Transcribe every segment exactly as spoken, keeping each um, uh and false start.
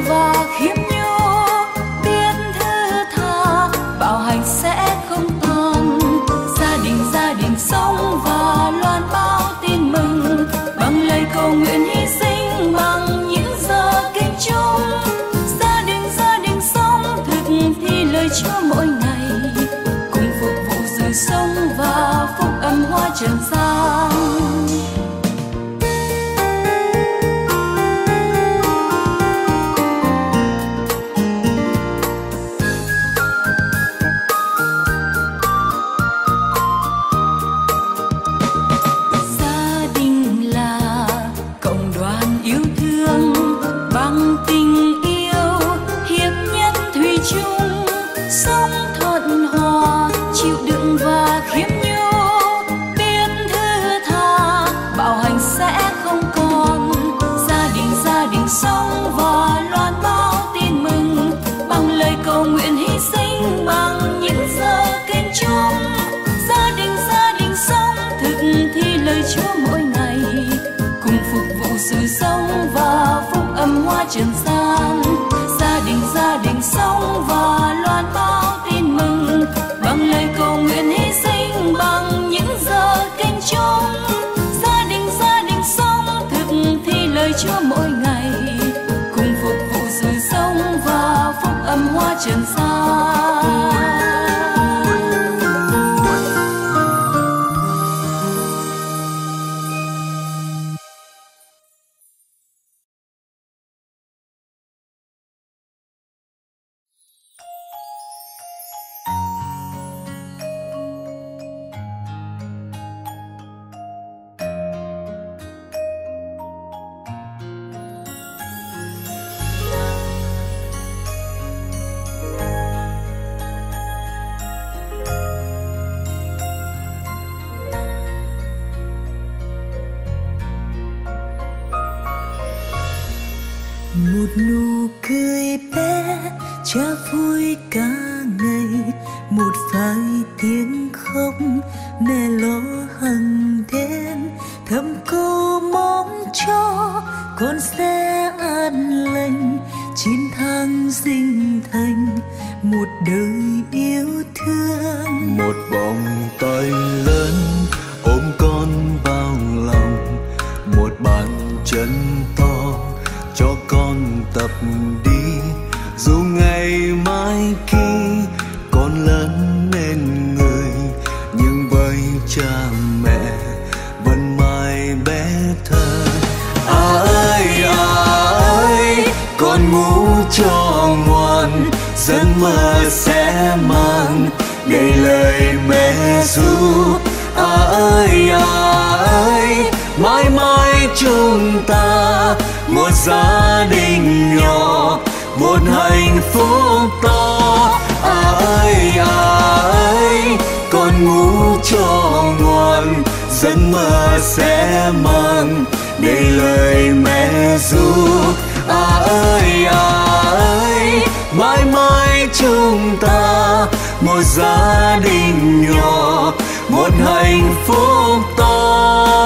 và khiêm nhu, biết thứ tha bạo hành sẽ không còn. Gia đình gia đình sống và loan báo tin mừng, bằng lời cầu nguyện hy sinh bằng những giờ kinh chung. Gia đình gia đình sống thực thi lời Chúa mỗi ngày, cùng phục vụ sự sống và phúc âm hoa trần gian. Trần gian, gia đình gia đình sống và loan báo tin mừng, bằng lời cầu nguyện hy sinh bằng những giờ kinh chung. Gia đình gia đình sống thực thi lời Chúa mỗi ngày, cùng phục vụ sự sống và phúc âm hoa trần gian. Một nụ cười bé cha vui cả ngày, một vài tiếng khóc mẹ lo hằng đêm, thầm câu mong cho con sẽ an lành, chín tháng sinh thành một đời yêu thương. Một vòng tay lớn ôm con bao lòng, một bàn chân to cho con tập đi, dù ngày mai khi con lớn lên người, nhưng với cha mẹ vẫn mãi bé thơ. À ơi à ơi, con ngủ cho ngoan, giấc mơ sẽ mang đầy lời mẹ ru. À ơi à ơi, mãi mãi chúng ta một gia đình nhỏ, một hạnh phúc to. À ơi à ơi, con ngủ cho ngoan, giấc mơ sẽ mang đầy lời mẹ ru. À ơi à ơi, mãi mãi chúng ta một gia đình nhỏ, một hạnh phúc to.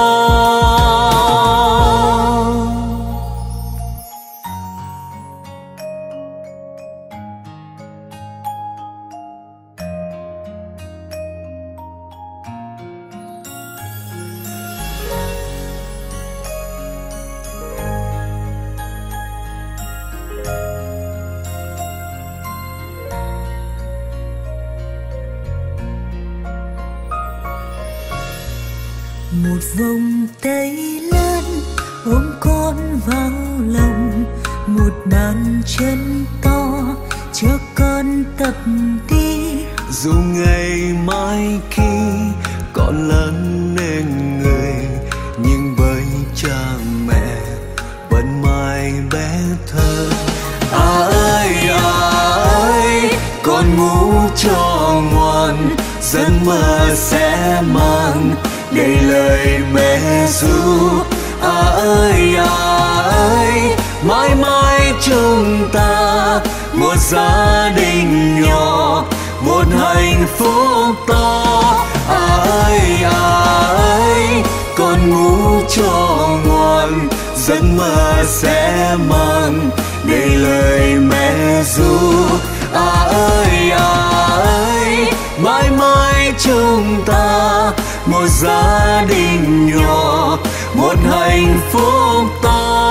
Một vòng tay lớn ôm con vào lòng, một bàn chân to cho con tập đi, dù ngày mai khi con lớn lên người, nhưng với cha mẹ vẫn mãi bé thơ. À ơi à ơi, con ngủ cho ngoan, giấc mơ sẽ mang đầy lời mẹ ru. À ơi à ơi, mãi mãi chúng ta một gia đình nhỏ, một hạnh phúc to. À ơi à ơi, con ngủ cho ngoan, giấc mơ sẽ mang đầy lời mẹ ru. À ơi à ơi, mãi mãi chúng ta một gia đình nhỏ, một hạnh phúc to.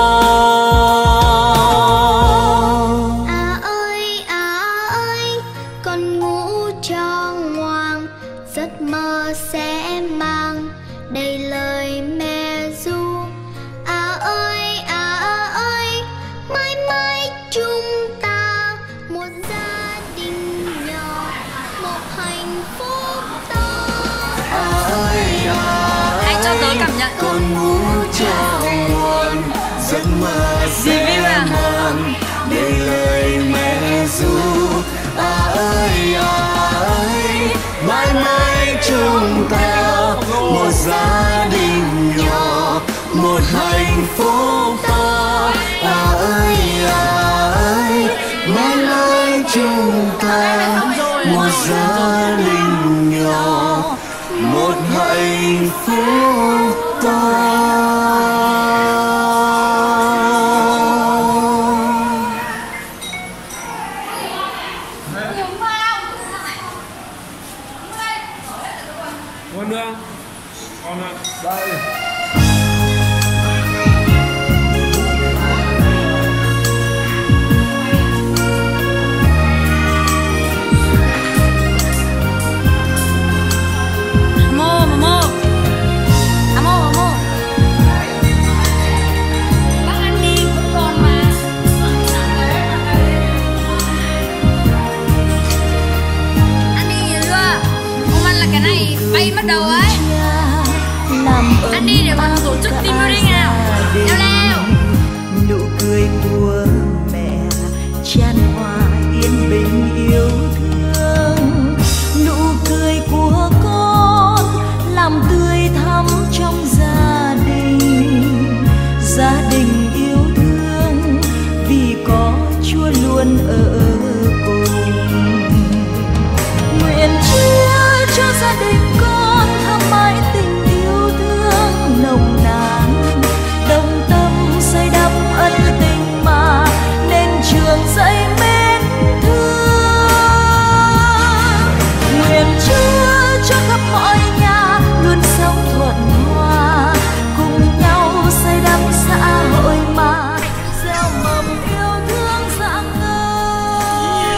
À ơi à ơi, con ngủ cho ngoan, giấc mơ sẽ mang đầy lời mẹ ru. À ơi à ơi, mãi mãi chúng ta một gia đình nhỏ, một hạnh phúc to. À ơi à Hãy cho tớ ơi, cảm nhận. con ngủ cho ngoan, giấc mơ sẽ mang đầy lời mẹ ru. À ơi à ơi, mãi mãi chúng ta một gia đình nhỏ, một hạnh phúc to. À ơi à ơi, mãi mãi chúng ta một gia đình nhỏ, một hạnh phúc to. Con nữa. Con ạ. Đây. Mô mà mô. À mô mà mô. Bác ăn đi cũng còn mà. Ăn đi nhiều chưa? Không ăn là cái này bay mất đầu ấy. Ăn đi để còn tổ chức team building nào. Leo leo. Nụ cười của mẹ chan hòa yên bình yêu thương, nụ cười của con làm tươi thắm trong gia đình, gia đình yêu thương vì có Chúa luôn ở cùng. Nguyện Chúa cho gia đình con thắm mãi tình yêu thương nồng nàn, đồng tâm xây đắp ân tình mà nên trường dạy mến thương. Nguyện Chúa cho khắp mọi nhà luôn sống thuận hòa, cùng nhau xây đắp xã hội mà gieo mầm yêu thương rạng ngời.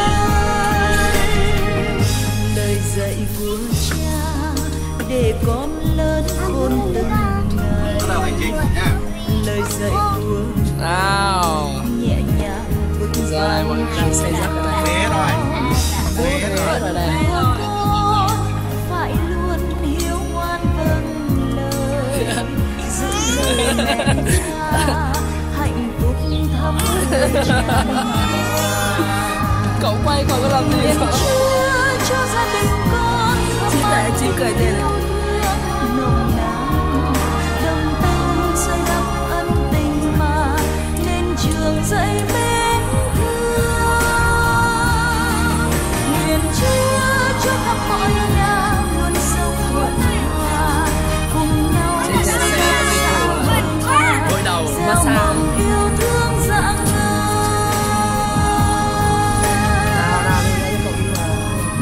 Lời dạy của cha để con lớn khôn từng ngày, lời dạy của Nào. nhẹ nhàng vững Giờ này mọi người đang xây dựng cái này. Bé rồi. Bé rồi đây. con phải luôn hiếu ngoan vâng lời, giữ lời mẹ cha hạnh phúc thắm tràn hòa. Cậu quay còn có làm gì Nguyện không? Chúa cho gia đình con Chị tại chị cười thế này. nồng nàn, đồng tâm xây đắp ân tình mà nên trường dạy mến thương. Nguyện Chúa cho khắp mọi nhà luôn sống thuận hòa, cùng nhau Chị sẽ xây xem đắp cái xã video hội mà gội đầu gieo massage. mầm yêu thương rạng ngời. Nào nào đi ra cho cậu đi vào.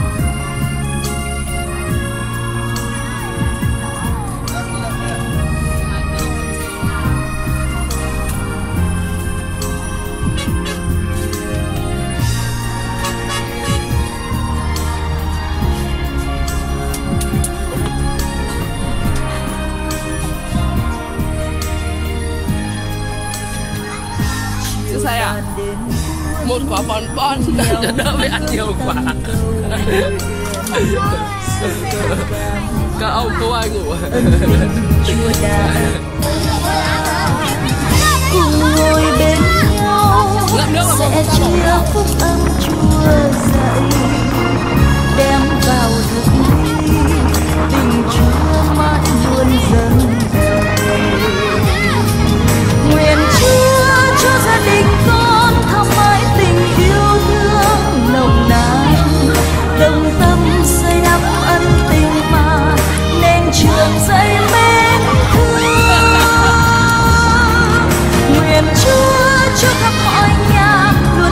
Chứ sao ạ? Một quả bòn bon cho đỡ phải ăn nhiều quả. Các ông không ai ngủ. Chúa đã cùng ngồi bên nhau sẽ chia phúc âm Chúa dạy, đem vào thực thi tình Chúa mãi luôn dâng đời. Nguyện Chúa cho gia đình con thắm mãi tình yêu thương nồng nàn, đồng tâm xây đắp ân tình mà nên trường dạy mến thương. Nguyện Chúa cho khắp mọi nhà luôn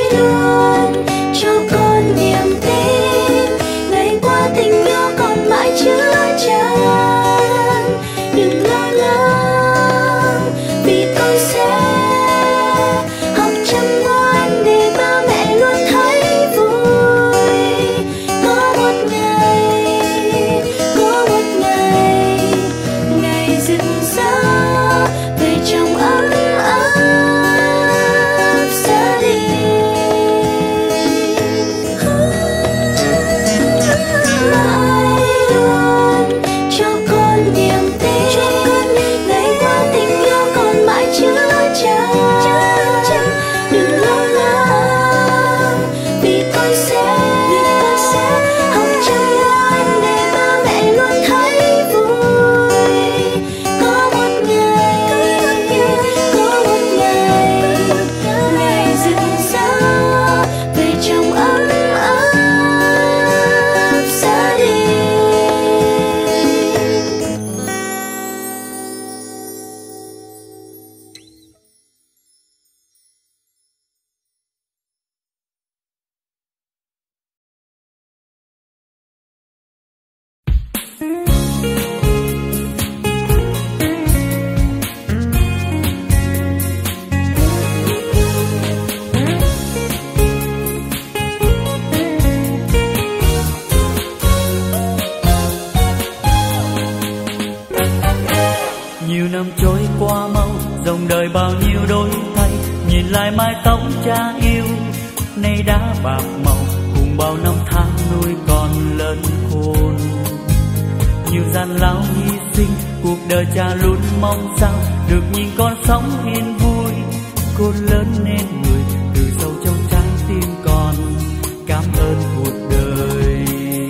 cha yêu nay đã bạc màu, cùng bao năm tháng nuôi con lớn khôn. Nhiều gian lao hy sinh, cuộc đời cha luôn mong sao được nhìn con sống yên vui. Cô lớn nên người từ sâu trong trái tim con, cảm ơn cuộc đời.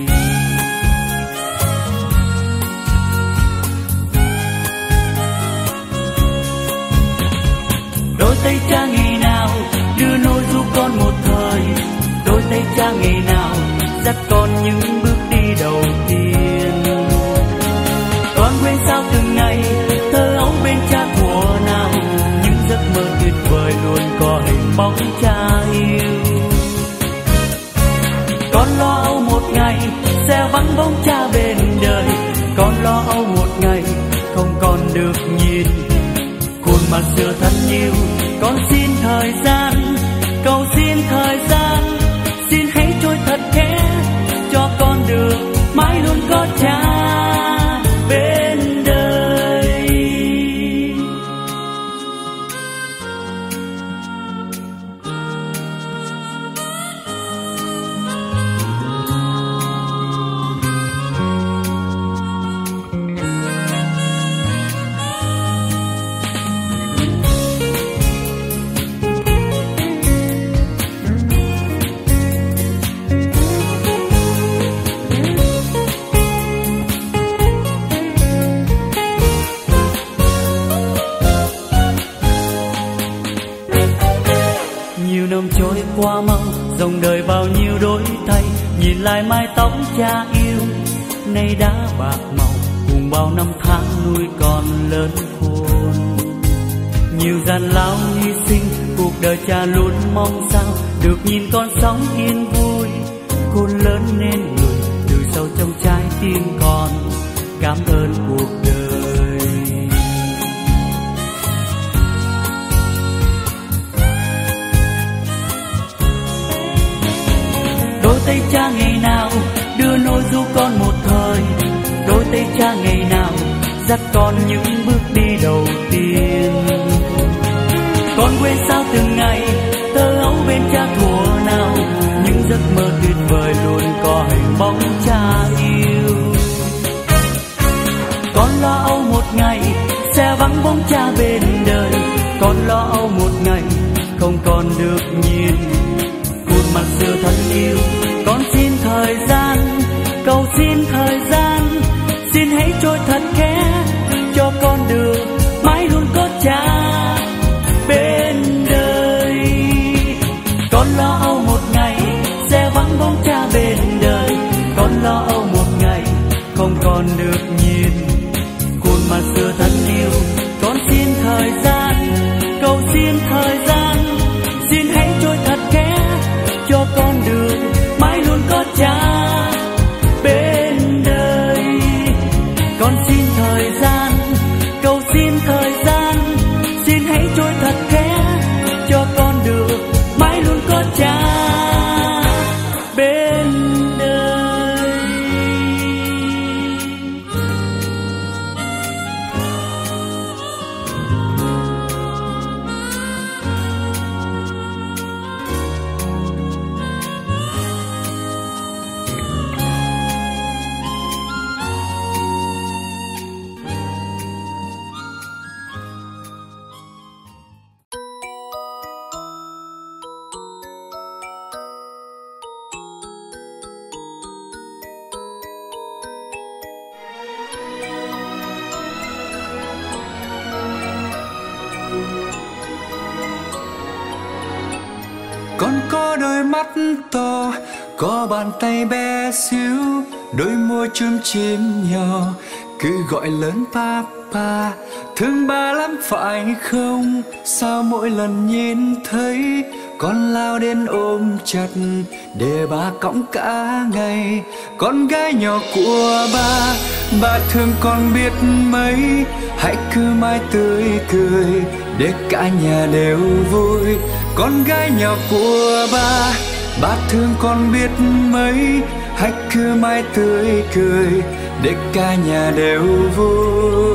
Đôi tay cha ngày nào đưa nôi giúp con một thời, đôi tay cha ngày nào dắt con những bước đi đầu tiên. Con quên sao từng ngày thơ ấu bên cha thuở nào, những giấc mơ tuyệt vời luôn có hình bóng cha yêu. Con lo âu một ngày sẽ vắng bóng cha bên đời, con lo âu một ngày không còn được nhìn khuôn mặt xưa thân yêu. Con xin thời gian, cầu xin thời gian, xin hãy trôi thật khẽ cho con được mãi luôn có cha bên đời. Trôi qua mau, dòng đời bao nhiêu đổi thay, nhìn lại mái tóc cha yêu nay đã bạc màu, cùng bao năm tháng nuôi con lớn khôn. Nhiều gian lao hy sinh, cuộc đời cha luôn mong sao được nhìn con sống yên vui. Cô lớn nên người từ sâu trong trái tim con, cảm ơn cuộc đời. Đôi tay cha ngày nào đưa nôi giúp con một thời, đôi tay cha ngày nào dắt con những bước đi đầu tiên. Con quên sao từng ngày thơ ấu bên cha thuở nào, những giấc mơ tuyệt vời luôn có hình bóng cha yêu. Con lo âu một ngày sẽ vắng bóng cha bên đời, con lo âu một ngày không còn được nhìn khuôn mặt xưa thân yêu. Con xin thời gian, cầu xin thời gian, xin hãy trôi thật khẽ cho con được mãi luôn có cha bên đời. Con lo âu một ngày sẽ vắng bóng cha bên đời, con lo âu một ngày không còn được nhìn khuôn mặt xưa thân yêu. Con xin thời gian, cầu xin thời gian, xin hãy trôi thật khẽ cho con được mãi luôn có cha bên đời. Con xin thời gian, cầu xin thời gian, xin hãy trôi thật khẽ cho con được mãi luôn có cha bên đời. Con có đôi mắt to, có bàn tay bé xíu, đôi môi chum chím nhỏ, cứ gọi lớn papa. Thương ba lắm phải không? Sao mỗi lần nhìn thấy con lao đến ôm chặt để ba cõng cả ngày. Con gái nhỏ của ba, ba thương con biết mấy, hãy cứ mãi tươi cười để cả nhà đều vui. Con gái nhỏ của ba, ba thương con biết mấy, hãy cứ mãi tươi cười để cả nhà đều vui.